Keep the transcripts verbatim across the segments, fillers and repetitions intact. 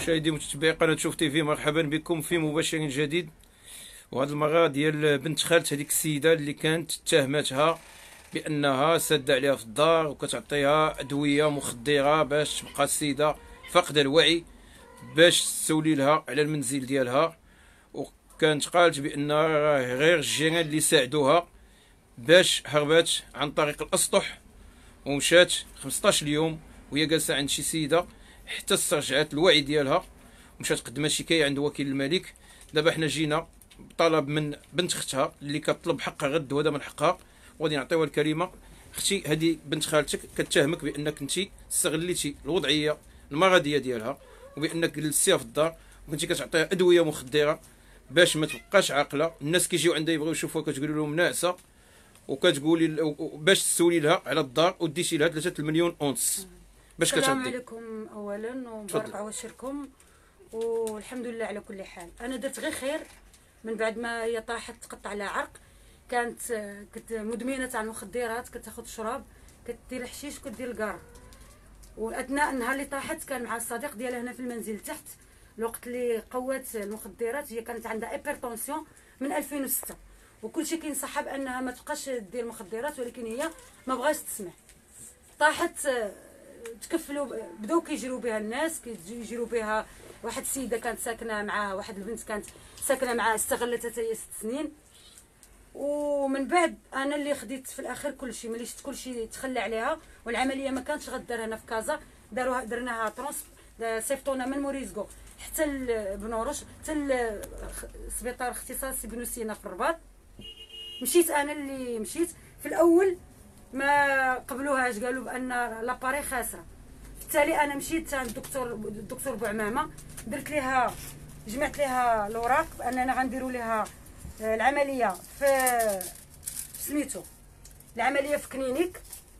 مشاهدي ومتابعي قناه شوف تيفي، مرحبا بكم في مباشر جديد. وهذه المره ديال بنت خالت هذيك السيده اللي كانت اتهمتها بانها ساده عليها في الدار وكتعطيها ادويه مخدره باش تبقى السيده فاقده الوعي، باش تسولي لها على المنزل ديالها. وكانت قالت بان راه غير الجيران اللي ساعدوها باش هربات عن طريق الاسطح، ومشات خمسطاش اليوم وهي جالسه عند شي سيده حتى استرجعت الوعي ديالها، ومشات قدمت شكايه عند وكيل الملك. دابا حنا جينا بطلب من بنت اختها اللي كطلب حقها غد وهذا من حقها، وغادي نعطيوها الكلمه. اختي هذه بنت خالتك كتهمك بانك انت استغليتي الوضعيه المرضيه ديالها، وبانك جلستيها في الدار وكنتي كتعطيها ادويه مخدره باش ما تبقاش عاقله. الناس كيجيو عندها يبغيو يشوفوها كتقول لهم ناعسه، وكتقولي باش تسولي لها على الدار وديتي لها ثلاثة المليون اونص باش كتعطي. السلام عليكم اولا ومبارك عواشركم، والحمد لله على كل حال. انا درت غير خير من بعد ما هي طاحت تقطع لها عرق. كانت كنت مدمنه تاع المخدرات، كتاخذ الشراب، كدير الحشيش وكدير الكار. واثناء النهار اللي طاحت كان مع الصديق ديالها هنا في المنزل تحت. الوقت اللي قوات المخدرات هي كانت عندها هايبرتونسيون من ألفين وستة، وكل شيء كينصحها بانها ما تبقاش دير مخدرات، ولكن هي ما بغاش تسمع. طاحت تكفلوا، بداو كيجروا بها الناس، كيجروا بها. واحد السيده كانت ساكنه معاها، واحد البنت كانت ساكنه معاها، استغلتها حتى هي ست سنين. ومن بعد انا اللي خديت في الاخر كل شيء، ملي شفت كل شيء تخلى عليها، والعمليه ما كانتش غدار هنا في كازا، داروها درناها ترونس، صيفطونا من موريزكو حتى لبنورش، حتى لسبيطار اختصاصي بنو سينا في الرباط. مشيت انا اللي مشيت في الاول، ما قبلوهاش، قالوا بان لاباري خاسره. بالتالي انا مشيت عند الدكتور الدكتور بوعمامه، درت ليها جمعت ليها الاوراق باننا غنديروا ليها العمليه في سميتو العمليه في كلينيك.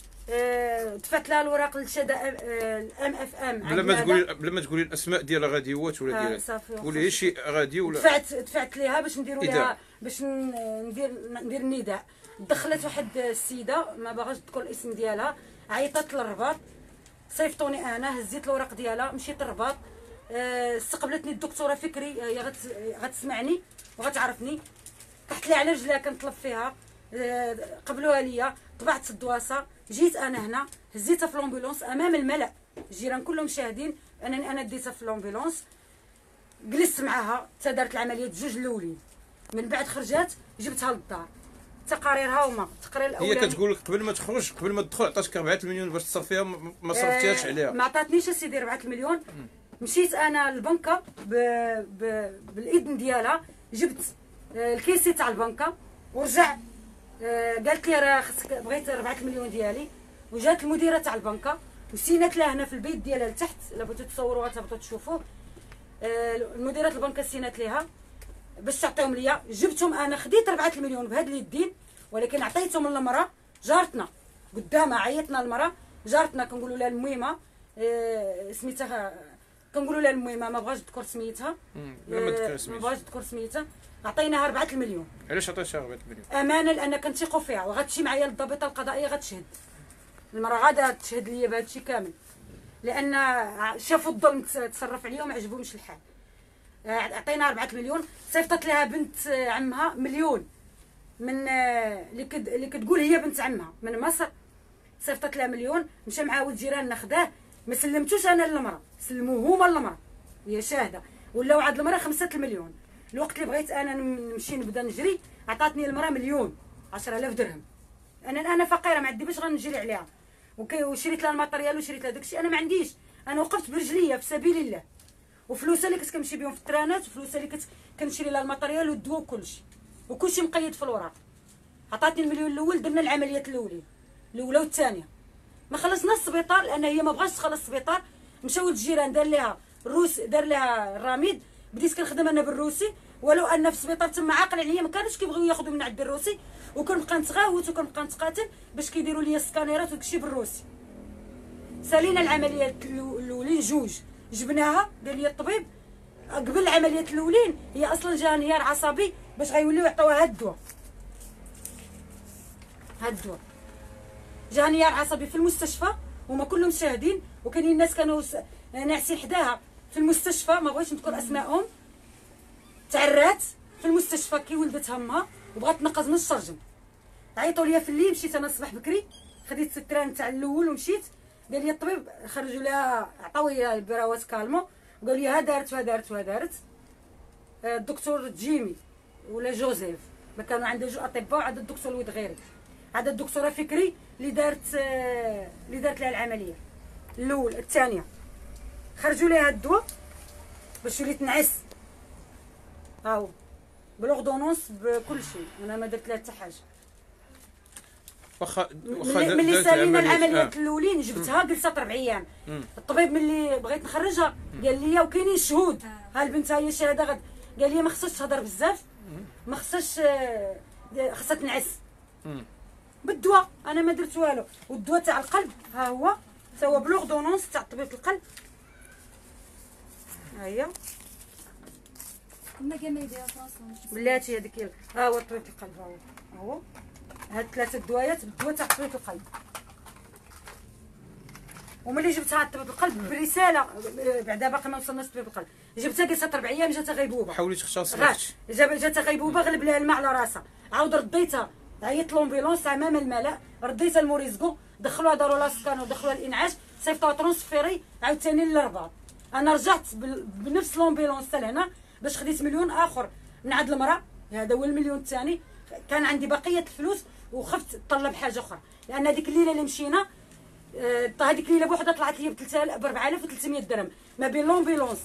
دفعت لها الوراق للشهاده الام اف ام. بلا ما تقولي بلا ما تقولي الاسماء ديالها غاديوات ولا ديال قولي شي غادي ولا. دفعت دفعت ليها باش نديروا ليها باش ندير ندير النداء. دخلت واحد السيده ما باغاش تذكر الاسم ديالها، عيطت للرباط، صيفطوني انا، هزيت الوراق ديالها، مشيت للرباط. أه استقبلتني الدكتوره فكري، هي غت غتسمعني وغتعرفني. طحت لي على رجلها كنطلب فيها، أه قبلوها ليا، طبعت الدواسه، جيت انا هنا هزيتها في لومبولونس امام الملأ، الجيران كلهم شاهدين انني انا ديتها في لومبولونس. جلست معاها حتى دارت العمليه جوج الاولين، من بعد خرجات جبتها للدار، تقاريرها هما التقرير الاولاني. هي كتقول لك قبل ما تخرج قبل ما تدخل عطاتك أربعة المليون باش تصرفيها، ما صرفتيهاش عليها. ما عطاتنيش اسيدي أربعة المليون. مشيت انا للبنكه ب... ب... بالاذن ديالها، جبت الكيسي تاع البنكه ورجع. قالت لي راه خصك، بغيت أربعة المليون ديالي. وجات المديره تاع البنكه وسينات لها هنا في البيت ديالها لتحت، الا بغيتو تصوروها تهبطوا تشوفوه. المديره البنكه سينات ليها باش تعطيهم ليا، جبتهم انا، خديت أربعة المليون بهاد اليدين، ولكن عطيتهم للمراه جارتنا قدامها. عيطنا المراه جارتنا كنقولوا لها المهمه، اه سميتها، كنقولوا لها المهمه، ما بغاش تذكر سميتها، ما بغاش تذكر سميتها. عطيناها أربعة المليون. علاش عطيتها أربعة المليون؟ امانه، لان كنثيقوا فيها، وغتمشي معايا للضابطه القضائيه غتشهد. المراه غادا تشهد ليا بهذا الشيء كامل، لان شافوا الظلم تصرف عليهم ما عجبهمش الحال. عطينا أربعة مليون. صيفطت لها بنت عمها مليون من اللي كد... اللي كتقول هي بنت عمها من مصر، صيفطت لها مليون. مشى مع ولد جيراننا خداه، ما سلمتوش انا للمراه، سلموه هما للمراه، هي شاهده. ولاو عند المراه خمسة المليون. الوقت اللي بغيت انا نمشي نبدا نجري، عطاتني المراه مليون عشرة آلاف درهم. انا انا فقيره ما عندي باش غنجري عليها، وشريت لها الماتريال وشريت لها داكشي. انا ما عنديش، انا وقفت برجليا في سبيل الله، وفلوسها اللي كنت كنمشي بهم في الترانات، وفلوسها اللي كنت كنشري لها الماتريال والدواء وكلشي، وكلشي مقيد في الوراق. عطاتني المليون الاول، درنا العمليات الاولين الاولى والثانيه. ما خلصنا السبيطار لان هي ما بغاش تخلص السبيطار. مشاو الجيران دار لها الروس، دار لها الرميد. بديت كنخدم انا بالروسي، ولو ان في السبيطار تما عاقل عليا، ما كانوش كيبغيو ياخذوا من عند الروسي، وكنبقى نتغاوت وكنبقى نتقاتل باش كيديروا لي السكانيرات وداكشي بالروسي. سالينا العمليات الاولين جوج، جبناها دار لي الطبيب. قبل العمليات الاولين هي اصلا جاها انهيار عصبي باش غيوليو يعطيوها هاد الدواء، هاد الدواء جا انهيار عصبي في المستشفى، هما كلهم شاهدين، وكاينين الناس كانوا ناعسين حداها في المستشفى، ما بغيتش نذكر اسمائهم، تعرات في المستشفى كي ولدت امها وبغات تنقز من الشرجم. عيطوا ليا في الليل، مشيت انا الصباح بكري، خديت التران تاع الاول ومشيت. قال لي الطبيب، خرجوا لها عطاو لي البراوات كالمو وقال لي ها دارت وها دارت وها دارت. الدكتور جيمي ولا جوزيف، ما كانوا عنده جوج اطباء، وعاد الدكتور الويد غيري، عاد الدكتوره فكري اللي دارت اللي دارت لها العمليه الاول الثانيه. خرجوا ليها الدواء باش وليت نعس، ها هو بلوردونونس بكل شيء، انا ما درت لها حتى حاجه. واخا واخا ملي سالينا العمليات آه. الاولين جبتها جلست ربع ايام. الطبيب ملي بغيت نخرجها قال لي وكاينين شهود، ها البنت هي شهاده غد، قال لي ما خصهاش تهضر بزاف، ما خصهاش، خصها تنعس بالدواء. انا ما درت والو. والدواء تاع القلب ها هو تا هو بلوردونونس تاع طبيب القلب، ها هي ما كان ما يديرها في راسهم بلاتي هذيك. ها هو طبيب القلب، ها هو ها هو هاد ثلاثه دوايات بالدواء تاع طبيب القلب. وملي جبتها عند طبيب القلب بالرساله، بعدا باقي ما وصلناش طبيب القلب، جبتها جلست ربع ايام، جاتها غيبوبه. حاولي تختصري، جاتها غيبوبه، غلب لها الماء على راسها، عاود رديتها، عيطت لومبيلونس امام الملأ، رديتها لموريزكو، دخلوها داروا لاسكان ودخلوها الانعاش، صيفطوها ترونسفيري عاوتاني للرباط. انا رجعت بنفس لومبيلونس لهنا باش خديت مليون اخر من عند المراه، هذا هو المليون الثاني. كان عندي بقيه الفلوس وخفت نطلب حاجه اخرى، لان هذيك الليله اللي مشينا هذيك الليله بوحدها طلعت لي ب أربعة آلاف وثلاثمية درهم ما بين لومبيلونس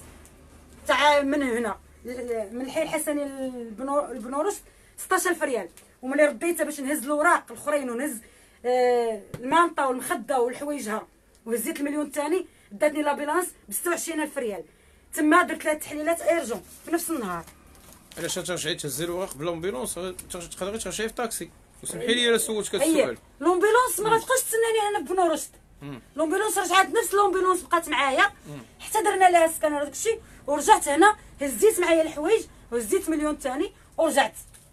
تاع من هنا من الحي الحسني البنورش ستطاش ألف ريال. وملي رديتها باش نهز الاوراق الاخرين ونهز آه المانطه والمخده والحوايجها وهزيت المليون الثاني، داتني لابيلانس ب ستة وعشرين ألف ريال. تما درت لها تحليلات ايرجون في نفس النهار. علاش ترجعي تهزي الوراق بلومبيلونس؟ تقدري ترجعي في طاكسي. وسمحي لي الا سولتك هذا السؤال. لومبيلونس ما غتبقاش تسناني انا بنورشت. لومبيلونس رجعت نفس لومبيلونس بقات معايا حتى درنا لها سكان وداك الشيء، ورجعت هنا هزيت معايا الحوايج وهزيت مليون ثاني ورجعت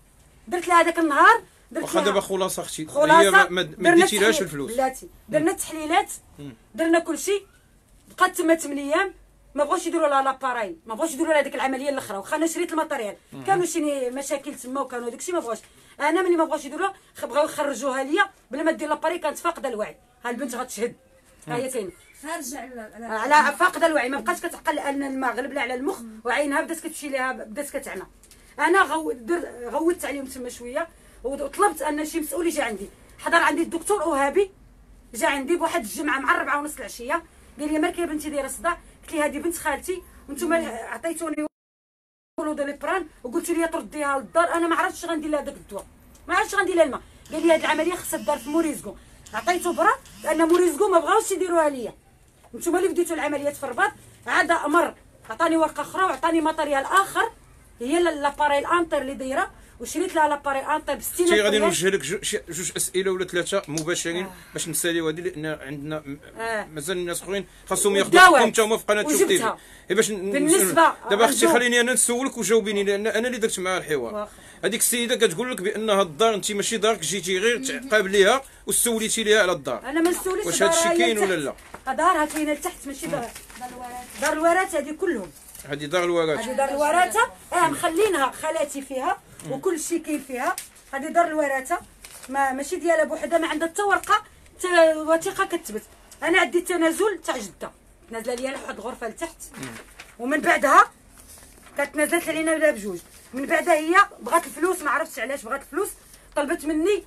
درت لها هذاك النهار. درت واخا دابا خلاصه اختي هي ما ديتيلهاش الفلوس. بلاتي درنا التحليلات، درنا كل شيء، بقات تما ثمانية ايام. ما بغاوش يديروا لها لاباراي، ما بغاوش يديروا لها ديك العمليه الاخرى، واخا انا شريت الماتيريال كانوا شي مشاكل تما وكانوا داكشي ما بغاوش. انا ملي ما بغاوش يديروها بغاو يخرجوها ليا بلا ما دير لاباري، كانت فاقده الوعي. ها البنت غتشهد، ها هي كاينه خارجه على على فاقده الوعي، ما بقاش كتعقل لان الماء غلب لها على المخ وعينها بدات كتمشي ليها، بدات كتعمى. انا غو غوتت عليهم تما شويه وطلبت ان شي مسؤول يجي عندي. حضر عندي الدكتور اوهابي، جا عندي بواحد الجمعه مع الربعه ونص العشيه، قال لي مالك يا بنتي دايره صداع؟ قلت لي هذه بنت خالتي وانتم عطيتوني ولودوليبران وقلت لي ترديها للدار. انا ما عرفتش غندير لها داك الدواء، ما عرفتش غندير لها الماء. قال لي هذه العمليه خصها تدار في موريزكو. عطيته برا لان موريزكو ما بغاوش يديروها ليا. نتوما اللي بديتوا العمليات في الرباط. عاد امر عطاني ورقه اخرى وعطاني ماتيريال اخر، هي لاباري الانتر اللي دايره، وشريت لها لاباري انتر ب ستين ألف. غادي نوجه لك جوج اسئله ولا ثلاثه مباشرين آه. باش نساليو هذه، لان عندنا آه. مازال الناس اخرين خاصهم ياخذوا حقهم حتى هما في قناه شوف تي في باش بالنسبه دابا اختي خليني انا نسولك وجاوبيني، لان انا اللي درت معها الحوار. هذيك السيده كتقول لك بانها الدار انت ماشي دارك، جيتي غير تعقاب ليها وسوليتي ليها على الدار. انا ما نسوليش. واش هذا الشيء كاين ولا لا؟ دارها كاينه لتحت ماشي دار دار الورات. هذه كلهم هذه دار الورات. هذه دار الوراثه اه مخلينها خالاتي فيها وكل شيء كاين فيها. هذه دار الوراثه ما ماشي ديالها بوحدها، ما عندها حتى ورقه حتى وثيقه كتثبت. انا عندي التنازل تاع جده، نازله ليا لواحد الغرفه لتحت، ومن بعدها كانت نزلت علينا بجوج. من بعدها هي بغات الفلوس، ما عرفتش علاش بغات الفلوس، طلبت مني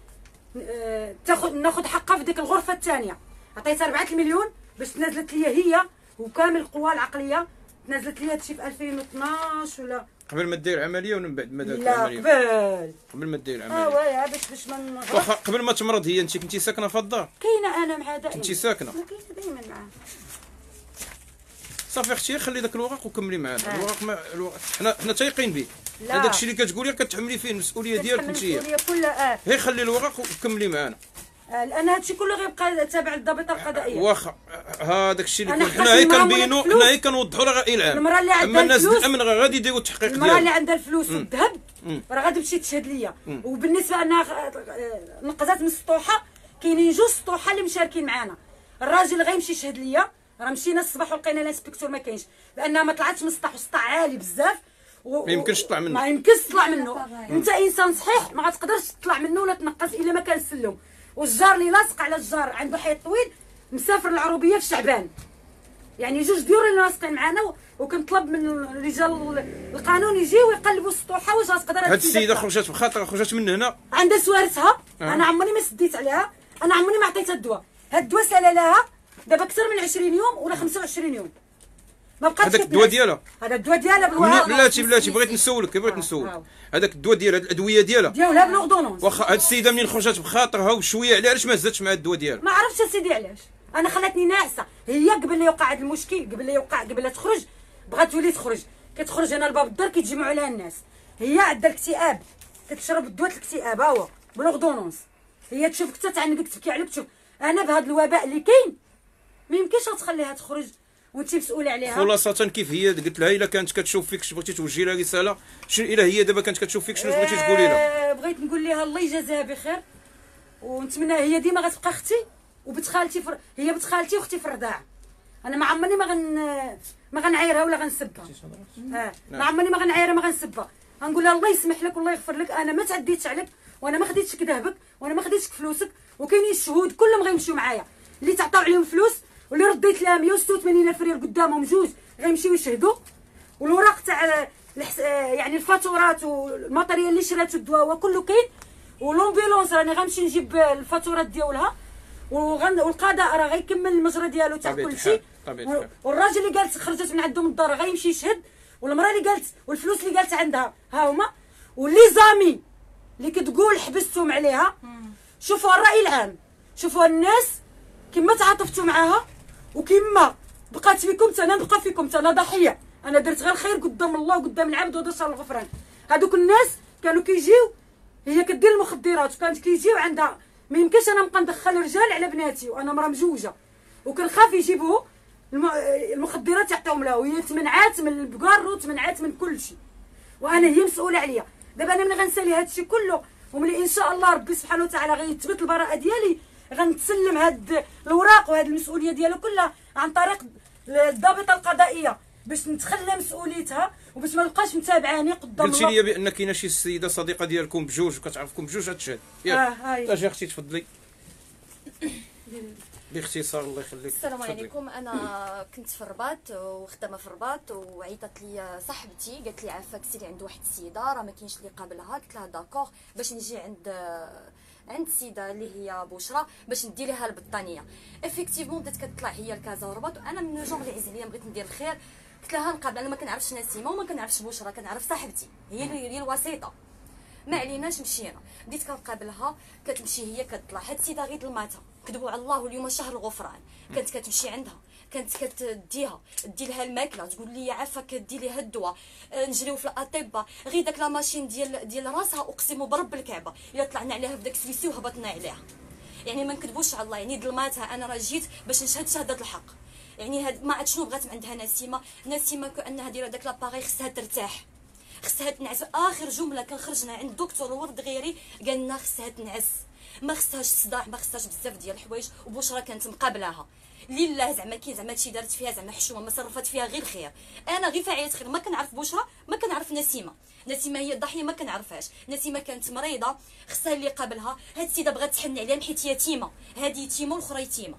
اه تاخذ ناخذ حقها في ديك الغرفه الثانيه. عطيتها أربعة المليون باش تنازلت ليا هي وكامل القوى العقليه. تنازلت ليا هادشي في ألفين واثناش ولا قبل ما دير العمليه ولا من بعد ما دارت العمليه؟ لا قبل قبل ما دير العمليه. اه واه باش باش ما واخا قبل ما تمرض هي انت كنتي ساكنه في الدار؟ كاينه انا معها دائما. كنتي ساكنه؟ كاينه دائما معها. صافي اختي خلي داك الورق وكملي معنا. آه. الورق ما الورق حنا حنا تايقين به. لا هذاك الشيء اللي كتقولي كتحملي فيه المسؤوليه ديالك انت. المسؤوليه كلها اه. غير خلي الورق وكملي معنا. آه لان هادشي كله غيبقى تابع للضابطه القضائيه. واخا هذاك الشيء اللي حنا هي كنبينوا حنا هي كنوضحوا الراي العام. المراه اللي عندها الناس الفلوس الامن غادي يديروا التحقيق ديالهم. المراه اللي عندها الفلوس والذهب راه غادي تمشي تشهد ليا. وبالنسبه انها نقزات من السطوحه، كاينين جوج سطوحه اللي مشاركين معنا. الراجل غيمشي يشهد ليا راه مشينا الصباح ولقينا الانسبكتور ما كاينش، لانها ما طلعتش من السطح، والسطح عالي بزاف و... ما يمكنش تطلع منه، ما يمكنش تطلع منه. انت انسان صحيح ما غتقدرش تطلع منه ولا تنقص الا ما كان السلم. والجار اللي لاصق على الجار عنده حيط طويل مسافر العروبيه في شعبان، يعني جوج ديور اللي لاصقين معنا، وكنطلب من رجال القانون يجيو يقلبوا السطوحه واش غتقدر. هاد السيده خرجت بخاطر خرجت من هنا عندها سوارتها. أه. انا عمرني ما سديت عليها، انا عمرني ما عطيتها الدواء. هاد الدواء سالا لها دابا اكثر من عشرين يوم ولا خمسة وعشرين يوم ما بقاتش. هذاك الدواء ديالها، هذا الدواء ديالها بالوهاب. بلاتي بلاتي بغيت نسولك بغيت نسولك هذاك الدواء ديالها، الادويه ديالها ديالها بلوردونونس. واخا هاد السيده منين خرجت بخاطرها وشويه عليها، علاش ما هزتش مع الدواء ديالها؟ ما عرفتش اسيدي علاش، انا خلاتني ناعسه. هي قبل لا يوقع هذا المشكل، قبل لا يوقع قبل لا تخرج بغات تولي تخرج، كتخرج هنا لباب الدار كيتجمعوا عليها الناس. هي عندها الاكتئاب، كتشرب الدواء الاكتئاب ها هو بلوردونونس. هي تشوفك حتى تعنقك تبكي عليك. تشوف انا بهذا الوباء اللي كاين ما يمكنش تخليها تخرج وانت مسؤوله عليها. خلاصه كيف هي قلت لها الا كانت كتشوف فيك بغيتي توجهي لها رساله، شنو الا هي دابا كانت كتشوف فيك شنو بغيتي تقولي لها؟ أه بغيت نقول لها الله يجازيها بخير، ونتمنى هي ديما غتبقى اختي وبنت خالتي فر... هي بنت خالتي واختي في الرضاعه. انا ما عمرني ما غن ما غنعايرها ولا غنسبها. اه ما عمرني ما غنعايرها ما غنسبها. غنقول لها الله يسمح لك والله يغفر لك، انا ما تعديتش عليك وانا ما خديتش ذهبك وانا ما خديتش فلوسك، وكاينين الشهود كلهم غيمشيو معايا اللي تعطاو عليهم فلوس واللي رديت لها مية وستة وثمانين الف ريال قدامهم جوج غيمشيو يشهدوا. والوراق تاع الحس... يعني الفاتورات والماتيريال اللي شراتو الدواء وكله كاين. ولومبيلونس راني غنمشي نجيب الفاتورات ديالها، وغن... والقضاء راه غيكمل المجرى ديالو تاع كلشي. والراجل اللي قالت خرجت من عندهم الدار غيمشي يشهد، والمراه اللي قالت والفلوس اللي قالت عندها ها هما، واللي زامي اللي كتقول حبستهم عليها. شوفوا الراي العام، شوفوا الناس كما تعاطفتوا معاها وكما بقات فيكم انا نبقى فيكم، انا ضحيه، انا درت غير خير قدام الله وقدام العبد ودرت الغفران. هذوك الناس كانوا كيجيو هي كدير المخدرات وكانت كيجيو عندها ما يمكنش انا نبقى ندخل رجال على بناتي وانا مرا مزوجه، وكنخاف يجيبوا المخدرات يعطيهم لها، وهي تمنعات من البقار وتمنعات من كل شيء، وانا هي مسؤوله عليا. دابا انا ملي غنسالي هذا الشيء كله وملي ان شاء الله ربي سبحانه وتعالى غيثبت البراءه ديالي غنتسلم هاد الاوراق وهاد المسؤوليه ديالها كلها عن طريق الضابطه القضائيه باش نتخلى مسؤوليتها وباش ما نبقاش متابعاني قدام الله. قلتي لي بان كاينه شي سيده صديقه ديالكم بجوج وكتعرفكم بجوج غتشهد. ياك اه اجي اختي تفضلي باختصار الله يخليك. السلام عليكم. انا كنت في الرباط وخدامه في الرباط، وعيطت لي صاحبتي قالت لي عافاك سيري عند واحد السيده راه ما كاينش اللي قابلها. قلت لها داكوغ باش نجي عند عند السيده اللي هي بشرى باش ندير لها البطانيه. افيكتيفمون بدات كتطلع هي لكازا ورباط، وانا من الجون اللي عز عليا بغيت ندير الخير. قلت لها نقابل، انا ما كنعرفش نسيمه وما كنعرفش بشرى، كنعرف صاحبتي هي اللي هي الوسيطه. ما عليناش مشينا، بديت كنقابلها كتمشي هي كتطلع. هاد السيده غير ظلماتها كذبوا على الله، واليوم شهر الغفران. كانت كتمشي عندها كانت كتديها دي لها الماكله تقول لي عافاك كدي ليها الدواء. نجريو في الاطباء غير داك لا ماشين ديال ديال راسها اقسم برب الكعبه الا طلعنا عليها في داك السويسي وهبطنا عليها. يعني ما نكذبوش على الله، يعني ظلماتها. انا راه جيت باش نشهد شهاده الحق. يعني هاد ما عرفت شنو بغات من عندها نسيمه. نسيمه كانها دايره داك لاباغي خصها ترتاح، خصها تنعس. اخر جمله كان خرجنا عند الدكتور ورد غيري قال لنا خصها تنعس، ما خصهاش الصداع، ما خصهاش بزاف ديال الحوايج. وبشرى كانت مقابلاها لله زعما كي زعما شي دارت فيها زعما حشومه، ما صرفت فيها غير خير. انا غير فاعله خير، ما كنعرف بشرى ما كنعرف نسيمه. نسيمه هي الضحيه ما كنعرفهاش. نسيمه كانت مريضه خصها اللي قابلها. هاد السيده بغات تحن عليها حيت يتيمه، هذه يتيمه والاخرى يتيمه.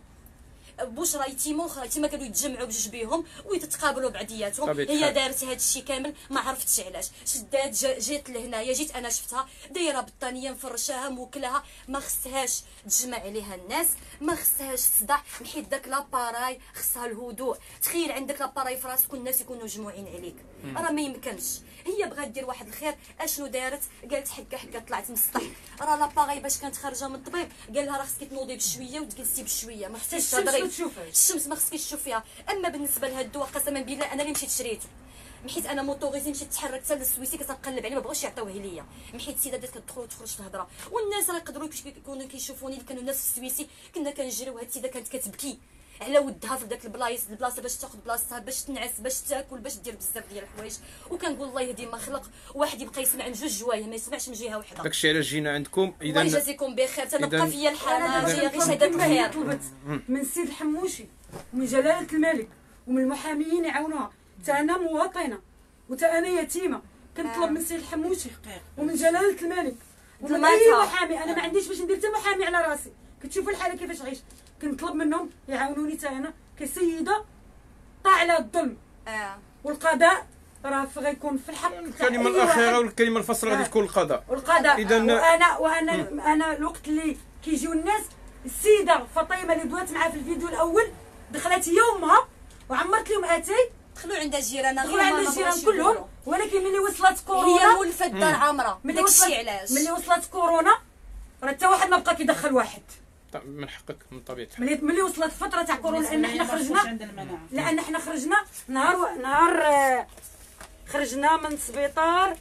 بشرى يتيمه واخرى يتيمه كانوا يتجمعوا بجوج بيهم ويتقابلوا بعضياتهم. هي دارت هذا الشيء كامل ما عرفتش علاش. شدات جات لهنايا، جيت انا شفتها دايره بطانيه مفرشاها موكلها، ما خصهاش تجمع عليها الناس، ما خصهاش الصداع، نحيد داك لاباراي، خصها الهدوء. تخيل عندك لاباراي في راسك والناس يكونوا مجموعين عليك، راه ما يمكنش. هي بغات دير واحد الخير، اشنو دارت؟ قالت حكا حكا طلعت من السطح. راه لاباراي باش كانت خارجه من الطبيب قال لها راه خصك تنوضي بشويه وتجلسي بشويه، ما خصكش تهضري الشمس ما خصكيش تشوف فيها. اما بالنسبه لهاد الدواء قسما بالله انا اللي مشيت شريته، حيت انا موطوريزي مشيت تحركت حتى للسويسي كنقلب عليه ما بغاوش يعطيوه ليا، حيت السيده بدات كتدخل وتخرج في الهضره. والناس راه يقدروا يكونوا كيشوفوني اللي كانوا الناس في السويسي كنا كنجريو. هاد السيده كانت كتبكي على ودها في داك البلايص البلاصه باش تاخذ بلاصتها، باش تنعس، باش تاكل، باش دير بزاف ديال الحوايج. وكنقول الله يهدي ما خلق، واحد يبقى يسمع من جوج جوايه ما يسمعش من جهه وحده. داكشي علاش جينا عندكم. اذا الله يجازيكم بخير. تنبقى فيا الحال، انا جايه غير شهاده الخير. طلبت من السيد الحموشي ومن جلاله الملك ومن المحاميين يعاونوها. تا انا مواطنه وتا انا يتيمه كنطلب من سي الحموشي ومن جلاله الملك ومن اي محامي. انا ما عنديش باش ندير حتى محامي على راسي، كتشوفوا الحاله كيفاش عيش. كنطلب منهم يعاونوني تا انا كسيده طاعله الظلم. اه والقضاء راه غيكون في الحق. الكلمه الاخيره والكلمه الفصل غادي تكون القضاء. والقضاء اذا وانا وانا م. انا الوقت اللي كيجيو الناس، السيده فاطمه اللي دوات معاه في الفيديو الاول دخلت يومها وعمرت لهم اتاي، دخلوا عند الجيران، دخلوا عند الجيران كلهم. ولكن ملي وصلت كورونا هي مولفه الدار عامره. ملي وصلت علاش ملي وصلت كورونا راه حتى واحد ما بقى كيدخل واحد. من حقك من طبيعه الحال. ملي ملي وصلت الفتره تاع كورونا لان حنا خرجنا لان حنا خرجنا نهار و... نهار آه خرجنا من السبيطار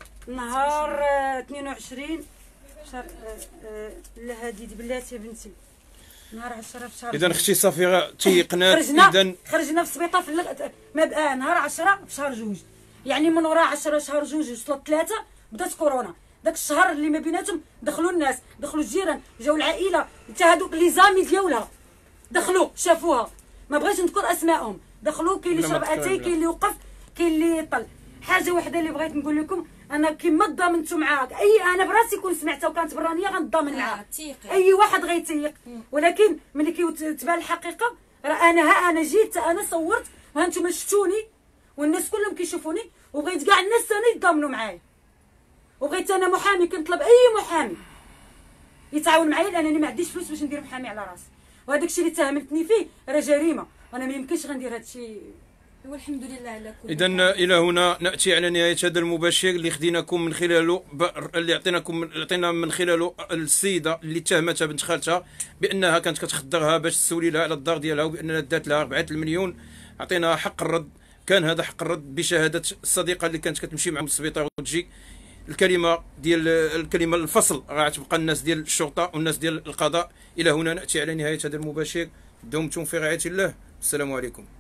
نهار آه اثنين وعشرين شهر آه لهادي بلاتي يا بنتي نهار عشرة في شهر. اذا اختي صافيه تيقنات. اذا خرجنا في السبيطار في اللغ... ما بقى نهار عشرة في شهر جوج، يعني من وراء عشرة شهر جوج وصلت ثلاثة بدات كورونا. داك الشهر اللي ما بيناتهم دخلوا الناس، دخلوا الجيران، جاو العائله، حتى هذوك لي زامي ديالها دخلوا شافوها. ما بغيتش نذكر اسمائهم، دخلوا كاين اللي شرب اتاي، كاين اللي وقف، كاين اللي طل. حاجه وحده اللي بغيت نقول لكم، انا كيما تضامنتوا معاك اي انا براسي كون سمعتها وكانت برانيه غنضامن معاها. اي واحد غيتيق، ولكن ملي كتبان الحقيقه راه انا ها انا جيت انا صورت وهانتوما شفتوني والناس كلهم كيشوفوني، وبغيت كاع الناس انا يتضامنوا معايا. وبغيت انا محامي، كنطلب اي محامي يتعاون معايا لانني ما عنديش فلوس باش ندير محامي على راسي. وهذاك الشيء اللي تهمتني فيه راه جريمه، وانا ما يمكنش غندير هذا الشيء. والحمد لله على كل. اذا الى هنا ناتي على نهايه هذا المباشر اللي خديناكم من خلاله اللي عطيناكم عطينا من خلاله السيده اللي اتهمتها بنت خالتها بانها كانت كتخدرها باش تسولي لها على الدار ديالها وبانها دات لها أربعة المليون. عطيناها حق الرد، كان هذا حق الرد بشهاده الصديقه اللي كانت كتمشي معهم للسبيطار وتجي. الكلمه ديال الكلمه الفصل راه تبقى الناس ديال الشرطه والناس ديال القضاء. الى هنا ناتي على نهايه هذا المباشر. دمتم في رعايه الله، السلام عليكم.